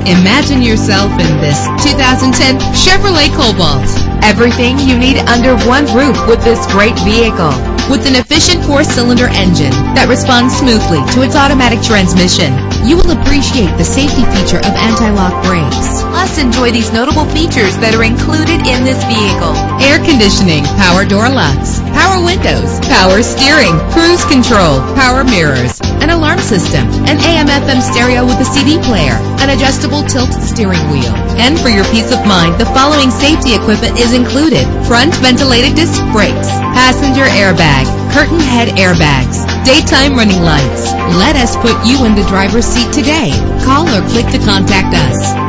Imagine yourself in this 2010 Chevrolet Cobalt. Everything you need under one roof with this great vehicle. With an efficient 4-cylinder engine that responds smoothly to its automatic transmission, you will appreciate the safety feature of anti-lock brakes. Plus, enjoy these notable features that are included in this vehicle: Air conditioning, power door locks, power windows, power steering, cruise control, power mirrors, an alarm system, an AM/FM stereo with a CD player, an adjustable tilt steering wheel. And for your peace of mind, the following safety equipment is included: front ventilated disc brakes, passenger airbag, curtain head airbags, daytime running lights. Let us put you in the driver's seat today. Call or click to contact us.